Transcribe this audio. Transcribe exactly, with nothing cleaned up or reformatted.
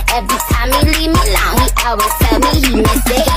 Every time he leave me alone, he always tell me he miss it.